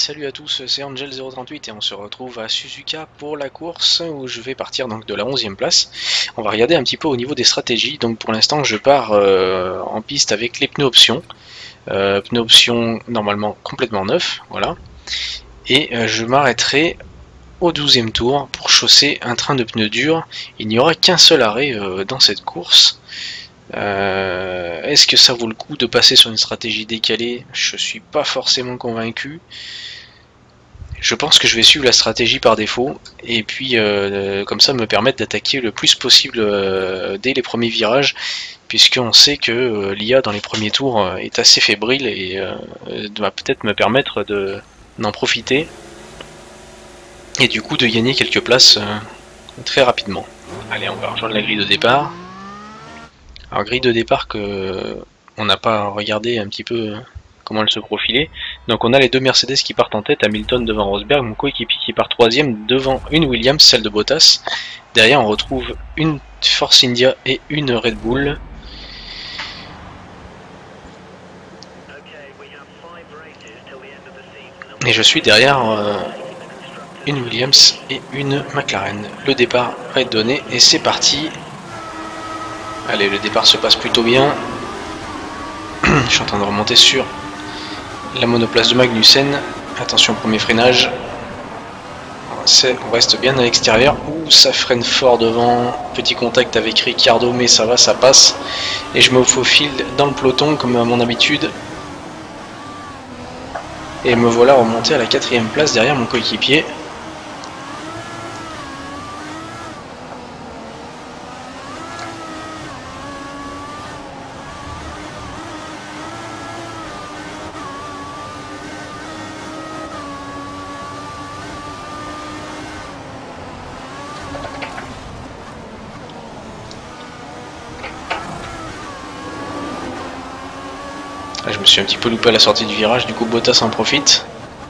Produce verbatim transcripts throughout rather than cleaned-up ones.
salut à tous, c'est Angel zéro trente-huit et on se retrouve à Suzuka pour la course où je vais partir donc de la onzième place. On va regarder un petit peu au niveau des stratégies. Donc pour l'instant je pars euh, en piste avec les pneus options. Euh, pneus options normalement complètement neufs, voilà. Et euh, je m'arrêterai au douzième tour pour chausser un train de pneus durs. Il n'y aura qu'un seul arrêt euh, dans cette course. Euh, Est-ce que ça vaut le coup de passer sur une stratégie décalée? Je suis pas forcément convaincu. Je pense que je vais suivre la stratégie par défaut et puis euh, comme ça me permettre d'attaquer le plus possible euh, dès les premiers virages, puisqu'on sait que euh, l'I A dans les premiers tours euh, est assez fébrile et euh, va peut-être me permettre de d'en profiter et du coup de gagner quelques places euh, très rapidement. Allez, on va rejoindre la grille de départ. Alors grille de départ que on n'a pas regardé un petit peu comment elle se profilait. Donc on a les deux Mercedes qui partent en tête, Hamilton devant Rosberg, mon coéquipier qui part troisième devant une Williams, celle de Bottas. Derrière on retrouve une Force India et une Red Bull. Et je suis derrière euh, une Williams et une McLaren. Le départ va être donné et c'est parti. Allez, le départ se passe plutôt bien. Je suis en train de remonter sur la monoplace de Magnussen. Attention, premier freinage. On reste bien à l'extérieur. Ouh, ça freine fort devant. Petit contact avec Ricciardo, mais ça va, ça passe. Et je me faufile dans le peloton comme à mon habitude. Et me voilà remonté à la quatrième place derrière mon coéquipier. Je me suis un petit peu loupé à la sortie du virage, du coup Bottas en profite.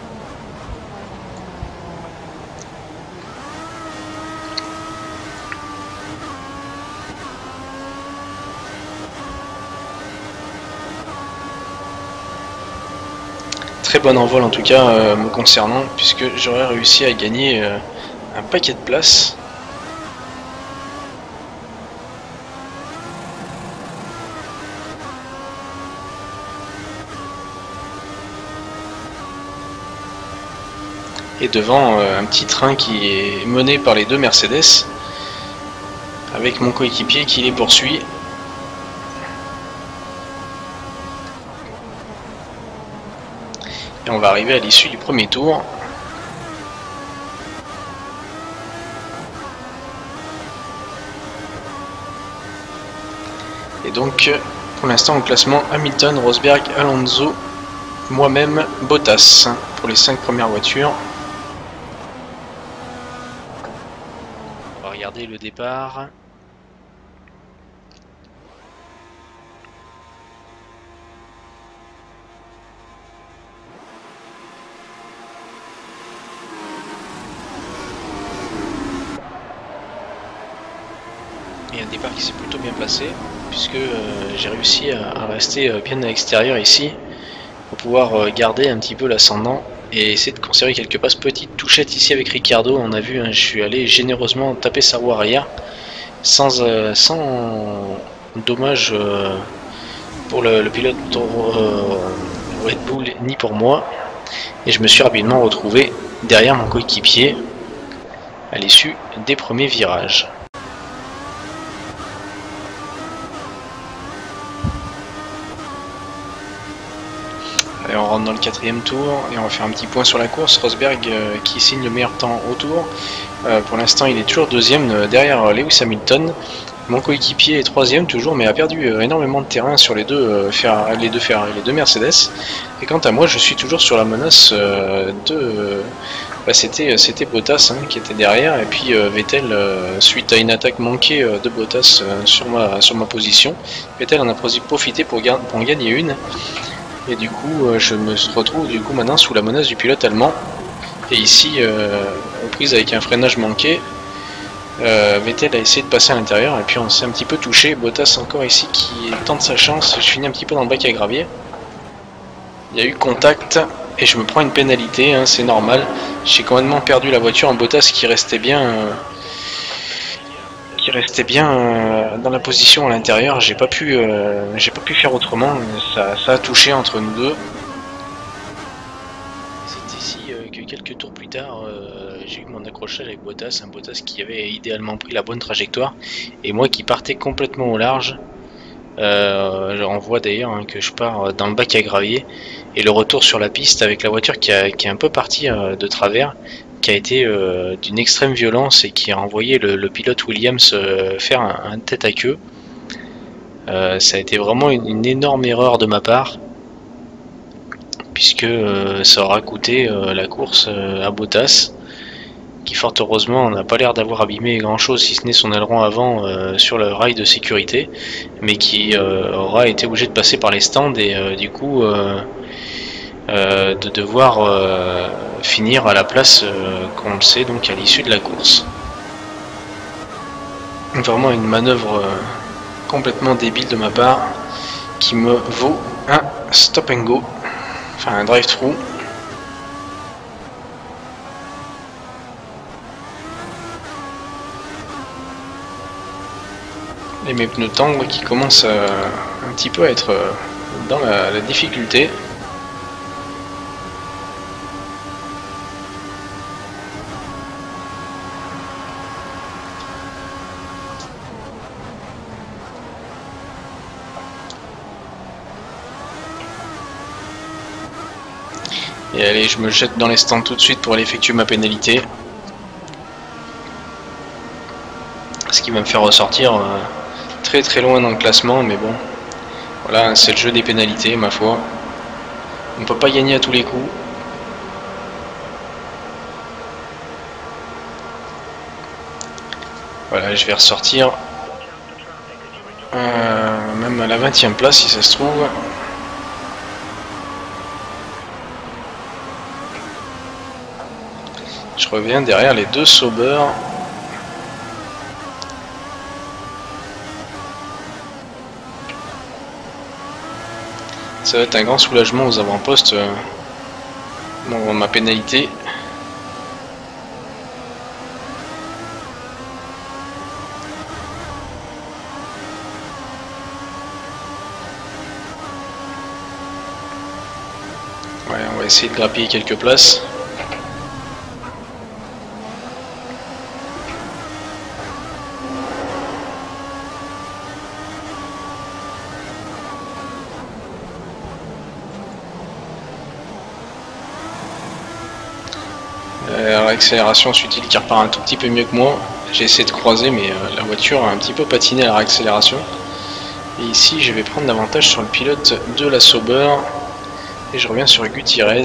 Très bon envol en tout cas euh, me concernant, puisque j'aurais réussi à gagner euh, un paquet de places. Et devant euh, un petit train qui est mené par les deux Mercedes, avec mon coéquipier qui les poursuit. Et on va arriver à l'issue du premier tour. Et donc, pour l'instant, au classement, Hamilton, Rosberg, Alonso, moi-même, Bottas, pour les cinq premières voitures. On va regarder le départ. Et un départ qui s'est plutôt bien placé, puisque euh, j'ai réussi à, à rester euh, bien à l'extérieur ici, pour pouvoir euh, garder un petit peu l'ascendant et essayer de conserver quelques passes. Petite touchette ici avec Ricciardo, on a vu, hein, je suis allé généreusement taper sa roue arrière, sans, euh, sans dommage euh, pour le, le pilote euh, Red Bull, ni pour moi, et je me suis rapidement retrouvé derrière mon coéquipier à l'issue des premiers virages. Et on rentre dans le quatrième tour et on va faire un petit point sur la course. Rosberg euh, qui signe le meilleur temps au tour. Euh, pour l'instant il est toujours deuxième euh, derrière Lewis Hamilton. Mon coéquipier est troisième toujours, mais a perdu euh, énormément de terrain sur les deux, euh, Ferrari, les deux Ferrari, les deux Mercedes. Et quant à moi je suis toujours sur la menace euh, de... Euh, bah, c'était c'était Bottas hein, qui était derrière, et puis euh, Vettel, euh, suite à une attaque manquée euh, de Bottas euh, sur, ma, sur ma position, Vettel en a profité pour, pour en gagner une. Et du coup, euh, je me retrouve du coup maintenant sous la menace du pilote allemand. Et ici, euh, aux prises avec un freinage manqué, euh, Vettel a essayé de passer à l'intérieur et puis on s'est un petit peu touché. Bottas encore ici qui tente sa chance. Je finis un petit peu dans le bac à gravier. Il y a eu contact et je me prends une pénalité, hein, c'est normal. J'ai complètement perdu la voiture en Bottas qui restait bien, euh, qui restait bien euh, dans la position à l'intérieur. J'ai pas pu, euh, j'ai pas pu faire autrement. Ça, ça a touché entre nous deux. C'est ici euh, que quelques tours plus tard, euh, j'ai eu mon accrochage avec Bottas, un Bottas qui avait idéalement pris la bonne trajectoire, et moi qui partais complètement au large. Euh, on voit d'ailleurs hein, que je pars dans le bac à gravier, et le retour sur la piste avec la voiture qui, a, qui est un peu partie euh, de travers, qui a été euh, d'une extrême violence et qui a envoyé le, le pilote Williams euh, faire un, un tête à queue. Euh, ça a été vraiment une, une énorme erreur de ma part, puisque euh, ça aura coûté euh, la course euh, à Bottas, qui fort heureusement n'a pas l'air d'avoir abîmé grand chose si ce n'est son aileron avant euh, sur le rail de sécurité, mais qui euh, aura été obligé de passer par les stands et euh, du coup euh, euh, de devoir euh, finir à la place euh, qu'on le sait donc à l'issue de la course. Vraiment une manœuvre euh, complètement débile de ma part qui me vaut un stop and go, enfin un drive-through. Et mes pneus tendres qui commencent à, un petit peu à être dans la, la difficulté. Et allez, je me jette dans les stands tout de suite pour aller effectuer ma pénalité. Ce qui va me faire ressortir euh, très très loin dans le classement, mais bon, voilà, c'est le jeu des pénalités, ma foi. On ne peut pas gagner à tous les coups. Voilà, je vais ressortir euh, même à la vingtième place si ça se trouve. Je reviens derrière les deux Sauber. Ça va être un grand soulagement aux avant-postes euh, dans ma pénalité. Ouais, on va essayer de grappiller quelques places. Euh, L'accélération, celui-ci qui repart un tout petit peu mieux que moi. J'ai essayé de croiser, mais euh, la voiture a un petit peu patiné à la réaccélération. Et ici, je vais prendre l'avantage sur le pilote de la Sauber. Et je reviens sur Gutiérrez.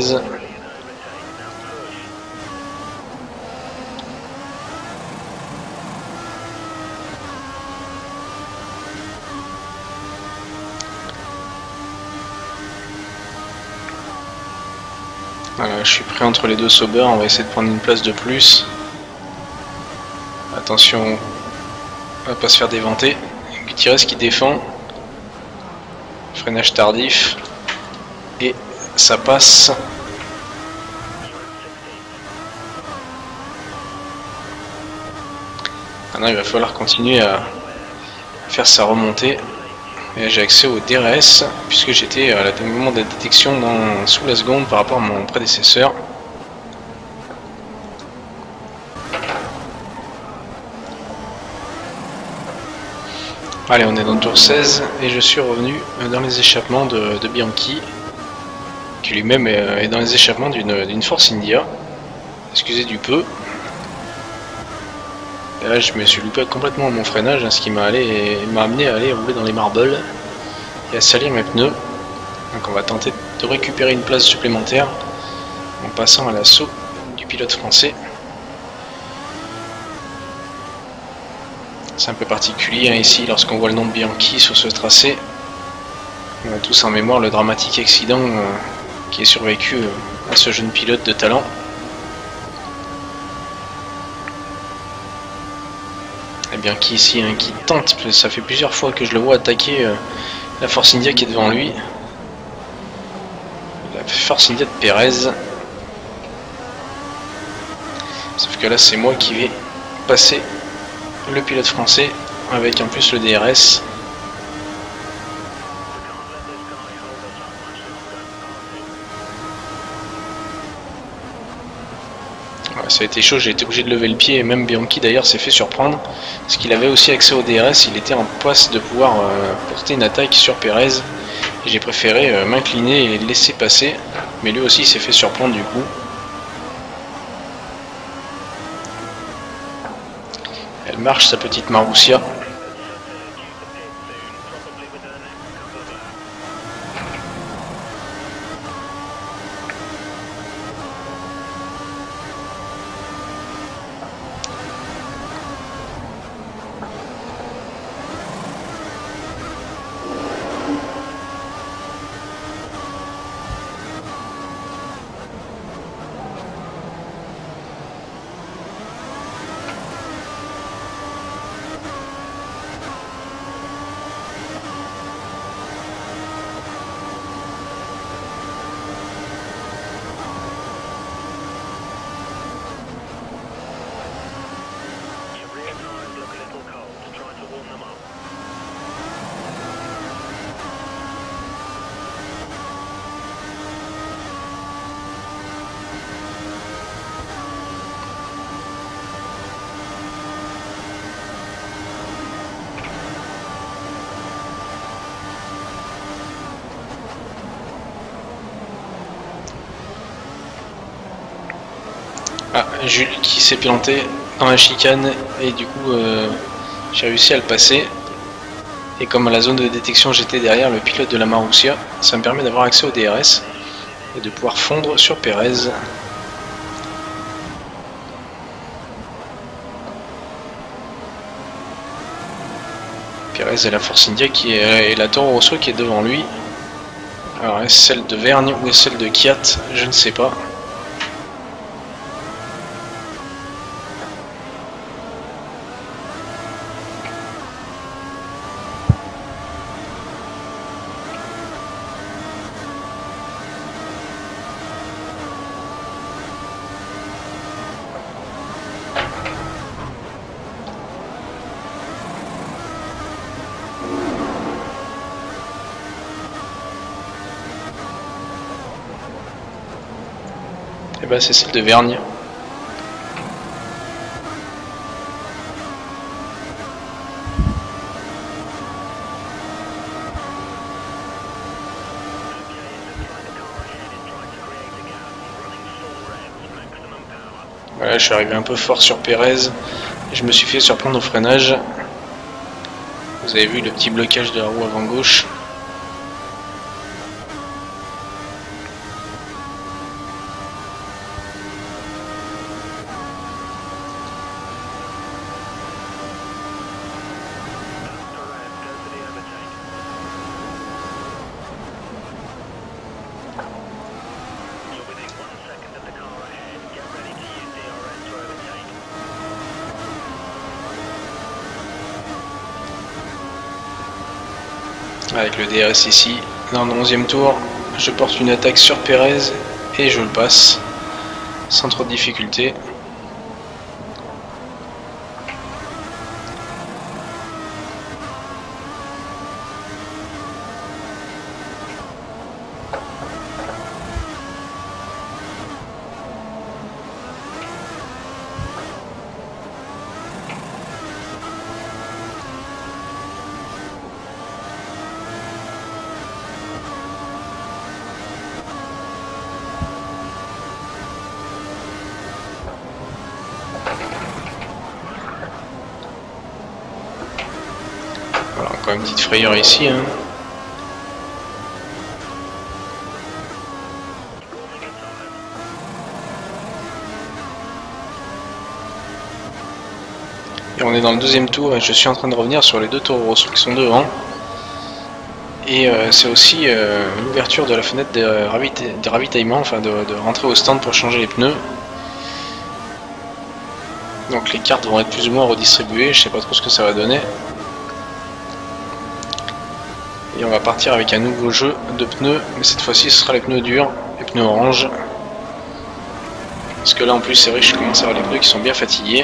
Voilà, je suis prêt entre les deux Sauber, on va essayer de prendre une place de plus. Attention à ne pas se faire déventer. Gutiérrez qui défend. Freinage tardif. Et ça passe. Maintenant il va falloir continuer à faire sa remontée. Et j'ai accès au D R S puisque j'étais à la moment de la détection dans, sous la seconde par rapport à mon prédécesseur. Allez, on est dans le tour seize et je suis revenu dans les échappements de, de Bianchi, qui lui-même est, est dans les échappements d'une Force India. Excusez du peu. Et là, je me suis loupé complètement à mon freinage, hein, ce qui m'a amené à aller rouler dans les marbles et à salir mes pneus. Donc on va tenter de récupérer une place supplémentaire en passant à l'assaut du pilote français. C'est un peu particulier hein, ici, lorsqu'on voit le nom de Bianchi sur ce tracé. On a tous en mémoire le dramatique accident euh, qui est survécu euh, à ce jeune pilote de talent. Et Bianchi ici hein, qui tente, ça fait plusieurs fois que je le vois attaquer euh, la Force India qui est devant lui. Il a Force India de Pérez. Sauf que là c'est moi qui vais passer le pilote français avec en plus le D R S. Ouais, ça a été chaud, j'ai été obligé de lever le pied et même Bianchi d'ailleurs s'est fait surprendre parce qu'il avait aussi accès au D R S, il était en passe de pouvoir euh, porter une attaque sur Pérez et j'ai préféré euh, m'incliner et le laisser passer, mais lui aussi s'est fait surprendre du coup. Elle marche sa petite Marussia. Ah, Jules qui s'est planté dans la chicane et du coup euh, j'ai réussi à le passer. Et comme à la zone de détection j'étais derrière le pilote de la Marussia, ça me permet d'avoir accès au D R S et de pouvoir fondre sur Pérez. Pérez et la Force India qui est, et la Toro Rosso qui est devant lui. Alors est-ce celle de Vergne ou est-ce celle de Kiat? Je ne sais pas. Et bah c'est celle de Vergne. Voilà, je suis arrivé un peu fort sur Pérez et je me suis fait surprendre au freinage. Vous avez vu le petit blocage de la roue avant gauche. Avec le D R S ici, dans le onzième tour, je porte une attaque sur Pérez et je le passe sans trop de difficulté. Voilà, encore une petite frayeur ici. Hein. Et on est dans le deuxième tour et je suis en train de revenir sur les deux Toro Rosso qui sont devant. Et euh, c'est aussi euh, l'ouverture de la fenêtre de, ravita de ravitaillement, enfin de, de rentrer au stand pour changer les pneus. Donc les cartes vont être plus ou moins redistribuées, je sais pas trop ce que ça va donner. Et on va partir avec un nouveau jeu de pneus, mais cette fois-ci ce sera les pneus durs, les pneus pneus orange. Parce que là en plus c'est vrai que je commence à avoir les pneus qui sont bien fatigués.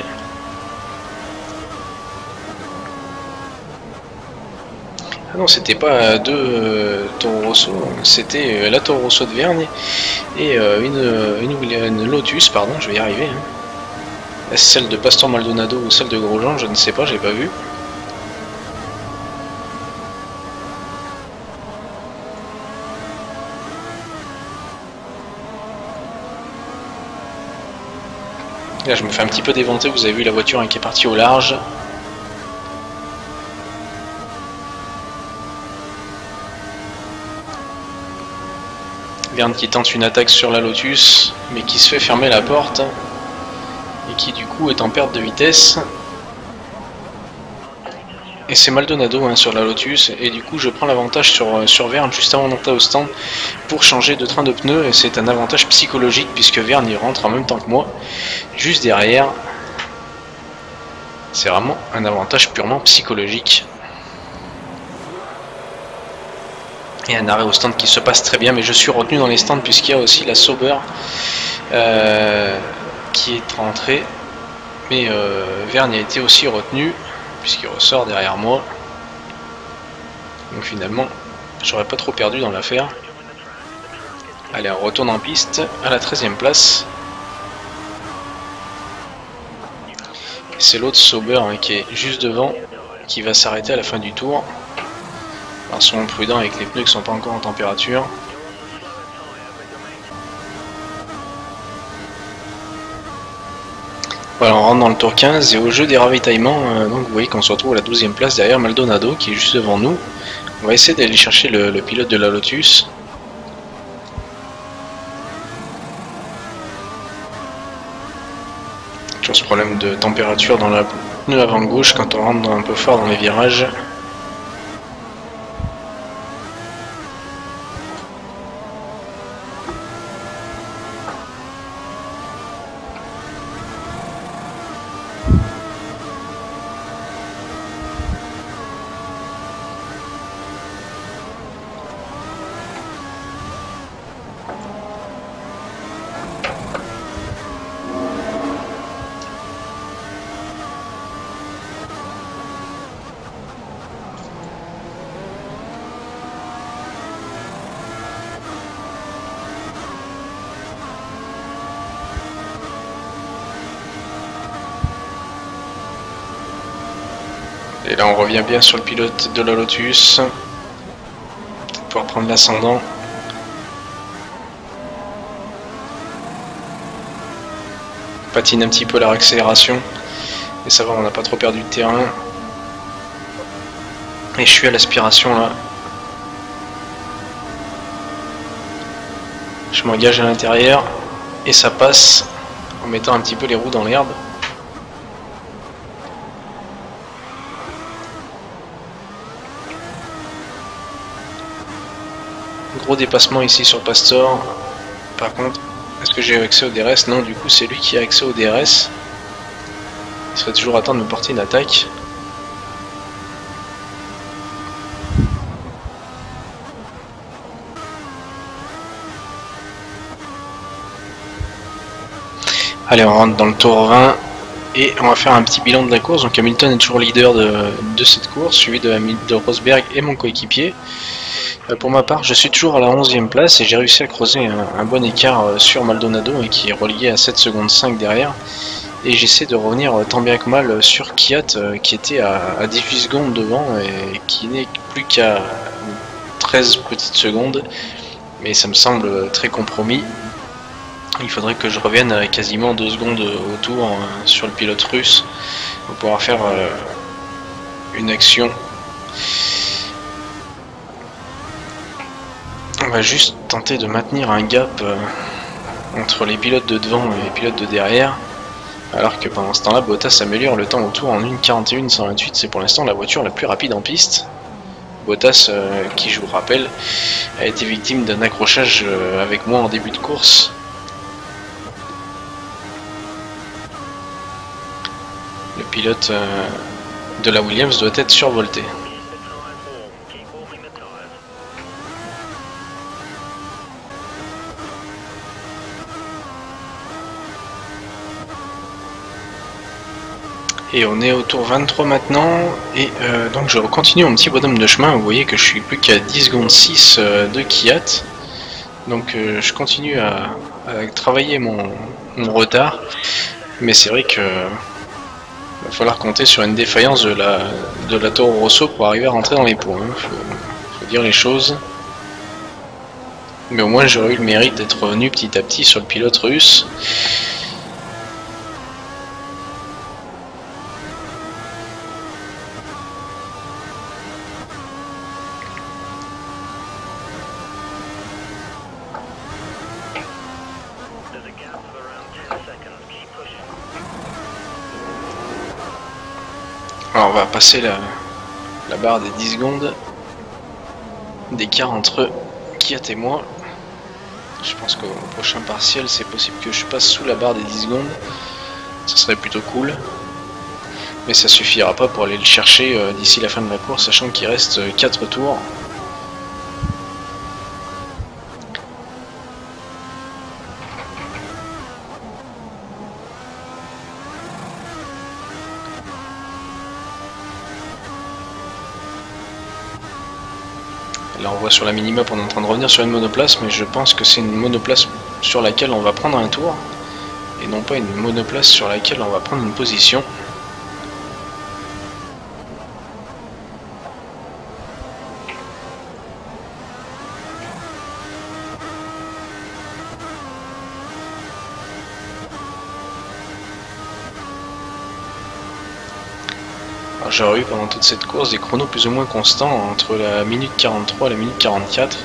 Ah non, c'était pas deux euh, Toro Rosso, c'était euh, la Toro Rosso de Vergne et euh, une, une, une Lotus, pardon, je vais y arriver. Hein. Est-ce celle de Pastor Maldonado ou celle de Grosjean, je ne sais pas, j'ai pas vu. Là je me fais un petit peu déventer, vous avez vu la voiture hein, qui est partie au large. Verne qui tente une attaque sur la Lotus, mais qui se fait fermer la porte, et qui du coup est en perte de vitesse. Et c'est Maldonado hein, sur la Lotus, et du coup je prends l'avantage sur, sur Verne juste avant d'entrer au stand pour changer de train de pneus, et c'est un avantage psychologique puisque Verne y rentre en même temps que moi, juste derrière. C'est vraiment un avantage purement psychologique. Et un arrêt au stand qui se passe très bien, mais je suis retenu dans les stands puisqu'il y a aussi la Sauber euh, qui est rentrée. Mais euh, Verne a été aussi retenu puisqu'il ressort derrière moi. Donc finalement, j'aurais pas trop perdu dans l'affaire. Allez, on retourne en piste à la treizième place. C'est l'autre Sauber hein, qui est juste devant, qui va s'arrêter à la fin du tour. Alors soyons prudents avec les pneus qui sont pas encore en température. Voilà, on rentre dans le tour quinze et au jeu des ravitaillements, euh, donc vous voyez qu'on se retrouve à la douzième place derrière Maldonado qui est juste devant nous. On va essayer d'aller chercher le, le pilote de la Lotus. Toujours ce problème de température dans la pneu avant gauche quand on rentre un peu fort dans les virages. Et là on revient bien sur le pilote de la Lotus. Pour pouvoir prendre l'ascendant. On patine un petit peu la réaccélération. Et ça va, on n'a pas trop perdu de terrain. Et je suis à l'aspiration là. Je m'engage à l'intérieur. Et ça passe en mettant un petit peu les roues dans l'herbe. Gros dépassement ici sur Pastor. Par contre, est-ce que j'ai accès au D R S? Non, du coup c'est lui qui a accès au D R S. Il serait toujours à temps de me porter une attaque. Allez, on rentre dans le tour vingt et on va faire un petit bilan de la course. Donc Hamilton est toujours leader de, de cette course, suivi de, de Rosberg et mon coéquipier. Euh, pour ma part, je suis toujours à la onzième place et j'ai réussi à creuser un, un bon écart euh, sur Maldonado et qui est relié à sept secondes cinq derrière. Et j'essaie de revenir euh, tant bien que mal sur Kvyat euh, qui était à, à dix-huit secondes devant et qui n'est plus qu'à treize petites secondes. Mais ça me semble très compromis. Il faudrait que je revienne à quasiment deux secondes au tour euh, sur le pilote russe pour pouvoir faire euh, une action. On va juste tenter de maintenir un gap euh, entre les pilotes de devant et les pilotes de derrière. Alors que pendant ce temps-là, Bottas améliore le temps au tour en une quarante et un cent vingt-huit. C'est pour l'instant la voiture la plus rapide en piste. Bottas, euh, qui je vous rappelle, a été victime d'un accrochage euh, avec moi en début de course. Le pilote euh, de la Williams doit être survolté. Et on est au tour vingt-trois maintenant, et euh, donc je continue mon petit bonhomme de chemin. Vous voyez que je suis plus qu'à dix secondes six euh, de Kvyat. Donc euh, je continue à, à travailler mon, mon retard, mais c'est vrai que va falloir compter sur une défaillance de la, de la Toro Rosso pour arriver à rentrer dans les points. Hein. Faut, faut dire les choses. Mais au moins j'aurais eu le mérite d'être revenu petit à petit sur le pilote russe. Alors on va passer la, la barre des dix secondes d'écart entre Kvyat et moi. Je pense qu'au prochain partiel c'est possible que je passe sous la barre des dix secondes. Ça serait plutôt cool. Mais ça suffira pas pour aller le chercher euh, d'ici la fin de la course, sachant qu'il reste euh, quatre tours. Là on voit sur la minimap on est en train de revenir sur une monoplace, mais je pense que c'est une monoplace sur laquelle on va prendre un tour, et non pas une monoplace sur laquelle on va prendre une position. J'aurais eu pendant toute cette course des chronos plus ou moins constants entre la minute quarante-trois et la minute quarante-quatre.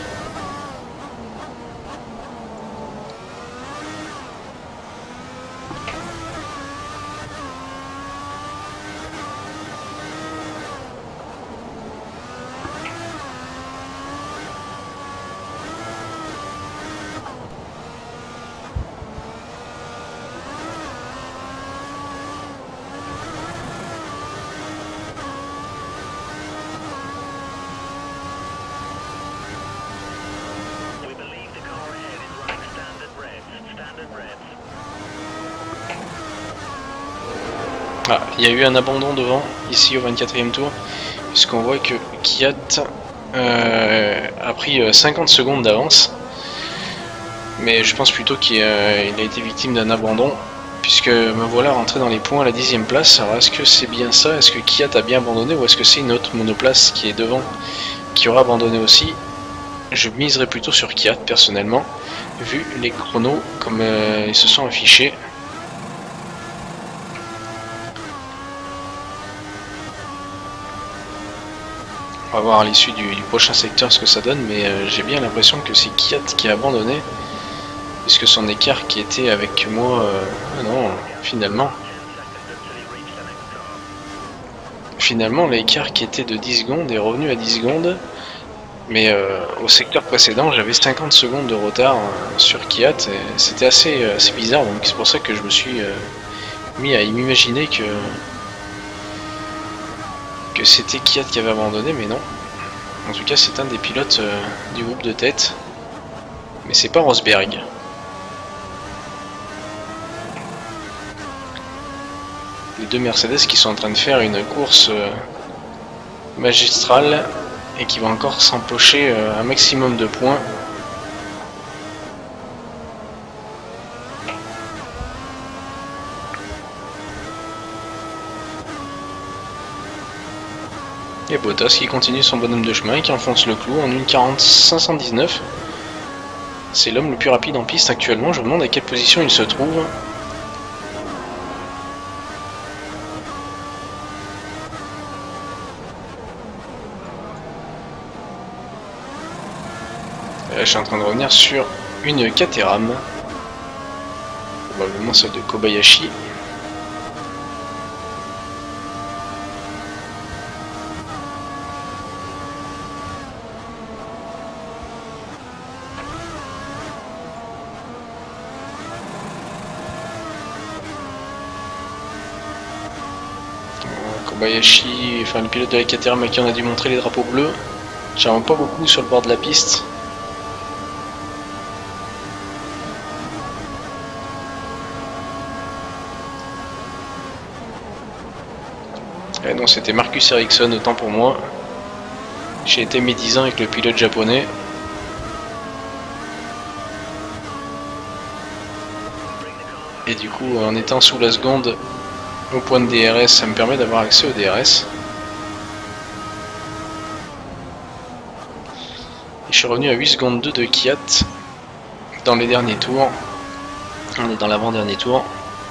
Ah, il y a eu un abandon devant, ici au vingt-quatrième tour, puisqu'on voit que Kvyat euh, a pris cinquante secondes d'avance. Mais je pense plutôt qu'il a, a été victime d'un abandon, puisque me voilà rentré dans les points à la dixième place. Alors est-ce que c'est bien ça? Est-ce que Kvyat a bien abandonné, ou est-ce que c'est une autre monoplace qui est devant qui aura abandonné aussi? Je miserais plutôt sur Kvyat personnellement, vu les chronos comme euh, ils se sont affichés. On va voir à l'issue du, du prochain secteur ce que ça donne, mais euh, j'ai bien l'impression que c'est Kvyat qui a abandonné, puisque son écart qui était avec moi... Euh, ah non, finalement... Finalement, l'écart qui était de dix secondes est revenu à dix secondes, mais euh, au secteur précédent, j'avais cinquante secondes de retard euh, sur Kvyat, et c'était assez, euh, assez bizarre, donc c'est pour ça que je me suis euh, mis à m'imaginer que... que c'était Kvyat qui avait abandonné, mais non. En tout cas, c'est un des pilotes euh, du groupe de tête, mais c'est pas Rosberg. Les deux Mercedes qui sont en train de faire une course euh, magistrale et qui va encore s'empocher euh, un maximum de points. Et Bottas qui continue son bonhomme de chemin et qui enfonce le clou en une quarante cinq cent dix-neuf. C'est l'homme le plus rapide en piste actuellement. Je me demande à quelle position il se trouve. Et là, je suis en train de revenir sur une Caterham. Probablement celle de Kobayashi. Kobayashi, enfin le pilote de la Caterham à qui on a dû montrer les drapeaux bleus. J'en vois pas beaucoup sur le bord de la piste. Et non, c'était Marcus Ericsson, autant pour moi. J'ai été médisant avec le pilote japonais. Et du coup, en étant sous la seconde au point de D R S, ça me permet d'avoir accès au D R S. Et je suis revenu à huit secondes deux de Kiat dans les derniers tours. On est dans l'avant-dernier tour.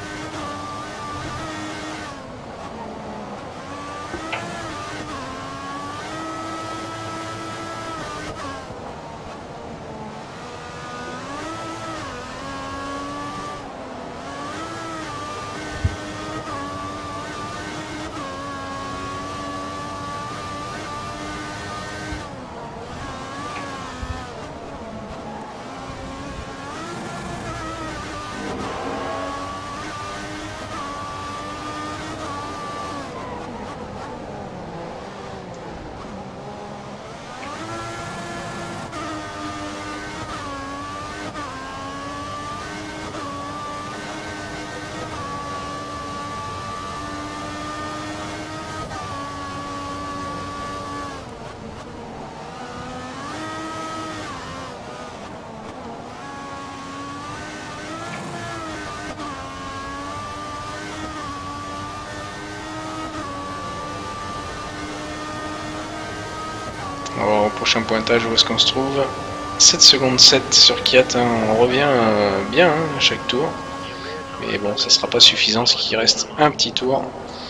On va voir au prochain pointage où est-ce qu'on se trouve. sept secondes sept sur Kiat, hein. On revient euh, bien hein, à chaque tour. Mais bon, ça sera pas suffisant, ce qui reste un petit tour.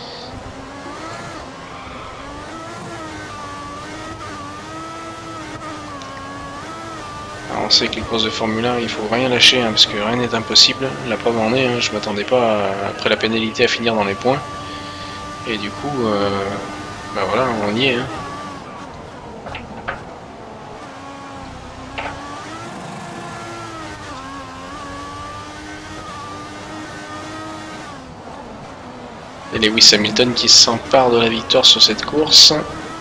Alors on sait que les courses de Formule un, il faut rien lâcher, hein, parce que rien n'est impossible. La preuve en est, hein, je m'attendais pas, à, après la pénalité, à finir dans les points. Et du coup, euh, bah voilà, on y est. Hein. Et Lewis Hamilton qui s'empare de la victoire sur cette course.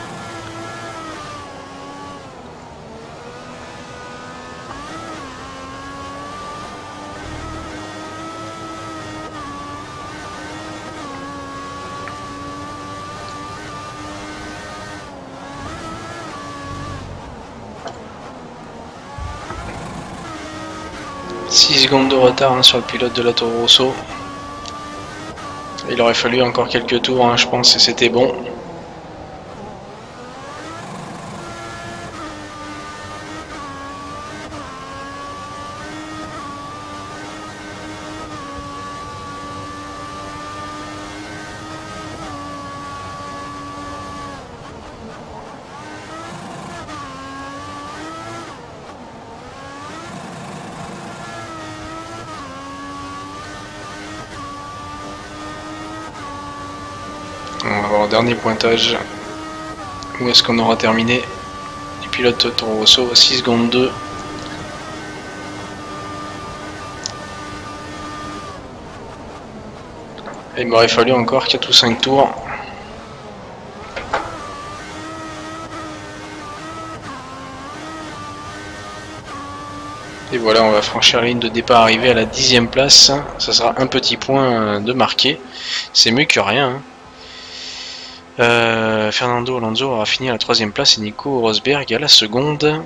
six secondes de retard hein, sur le pilote de la Toro Rosso. Il aurait fallu encore quelques tours, hein, je pense, et c'était bon. On va voir le dernier pointage. Où est-ce qu'on aura terminé? Du pilote Toro Rosso, six secondes deux. Et il m'aurait fallu encore quatre ou cinq tours. Et voilà, on va franchir la ligne de départ, arriver à la dixième place. Ça sera un petit point de marqué. C'est mieux que rien. Hein. Euh, Fernando Alonso aura fini à la troisième place et Nico Rosberg à la seconde.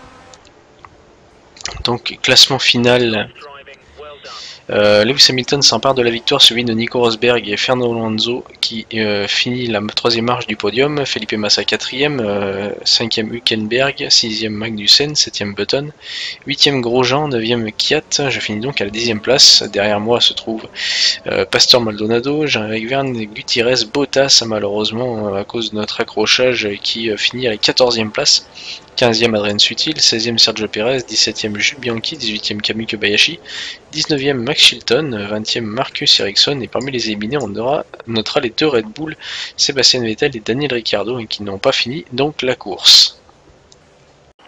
Donc classement final. Euh, Lewis Hamilton s'empare de la victoire, suivi de Nico Rosberg et Fernando Alonso qui euh, finit la troisième marche du podium. Felipe Massa quatrième, euh, cinquième Hülkenberg, sixième Magnussen, septième Button, huitième Grosjean, neuvième Kiat. Je finis donc à la dixième place. Derrière moi se trouve euh, Pastor Maldonado, Jean-Éric Vergne, Gutiérrez, Bottas, malheureusement euh, à cause de notre accrochage qui euh, finit à la quatorzième place. quinzième Adrien Sutil, seizième Sergio Pérez, dix-septième Jules Bianchi, dix-huitième Camille Kobayashi, dix-neuvième Max Chilton, vingtième Marcus Ericsson, et parmi les éliminés on aura, notera les deux Red Bull, Sébastien Vettel et Daniel Ricciardo, qui n'ont pas fini donc la course.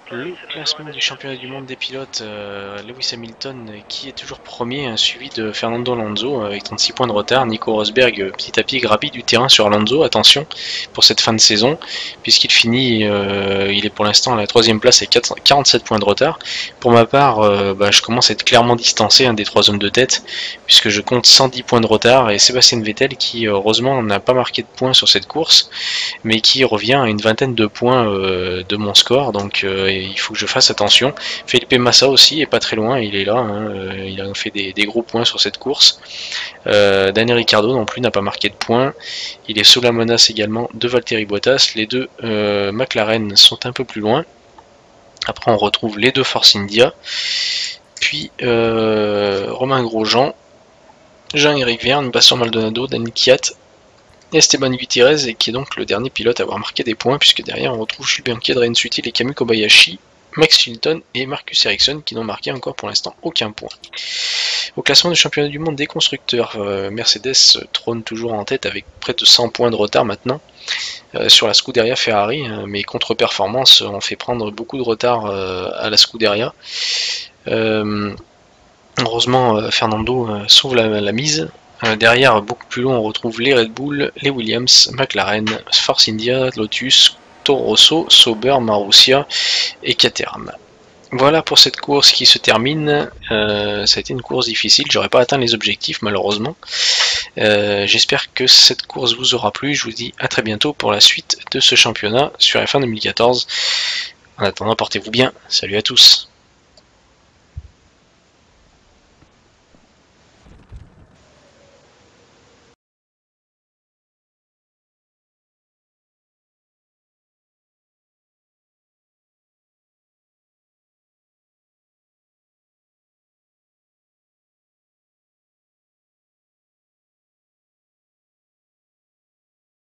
Le classement du championnat du monde des pilotes, euh, Lewis Hamilton euh, qui est toujours premier, hein, suivi de Fernando Alonso euh, avec trente-six points de retard. Nico Rosberg euh, petit à petit gravit du terrain sur Alonso, attention pour cette fin de saison, puisqu'il finit, euh, il est pour l'instant à la troisième place avec quarante-sept points de retard. Pour ma part, euh, bah, je commence à être clairement distancé hein, des trois hommes de tête, puisque je compte cent dix points de retard, et Sébastien Vettel qui heureusement n'a pas marqué de points sur cette course, mais qui revient à une vingtaine de points euh, de mon score, donc euh, il faut que je fasse attention. Felipe Massa aussi est pas très loin, il est là, hein, euh, il a fait des, des gros points sur cette course. Euh, Daniel Ricciardo non plus n'a pas marqué de points, il est sous la menace également de Valtteri Bottas. Les deux euh, McLaren sont un peu plus loin. Après on retrouve les deux Force India, puis euh, Romain Grosjean, Jean-Éric Vergne, Bastien Maldonado, Daniel Kvyat, Esteban Gutiérrez, qui est donc le dernier pilote à avoir marqué des points, puisque derrière on retrouve Julien Adrien Sutil et Kamui Kobayashi, Max Chilton et Marcus Ericsson qui n'ont marqué encore pour l'instant aucun point. Au classement du championnat du monde des constructeurs, euh, Mercedes trône toujours en tête avec près de cent points de retard maintenant euh, sur la Scuderia Ferrari, hein, mais contre-performance ont fait prendre beaucoup de retard euh, à la Scuderia. Euh, heureusement euh, Fernando euh, sauve la, la mise. Euh, derrière, beaucoup plus loin, on retrouve les Red Bull, les Williams, McLaren, Force India, Lotus, Toro Rosso, Sauber, Marussia et Caterham. Voilà pour cette course qui se termine. Euh, ça a été une course difficile, j'aurais pas atteint les objectifs malheureusement. Euh, J'espère que cette course vous aura plu. Je vous dis à très bientôt pour la suite de ce championnat sur F un deux mille quatorze. En attendant, portez-vous bien. Salut à tous.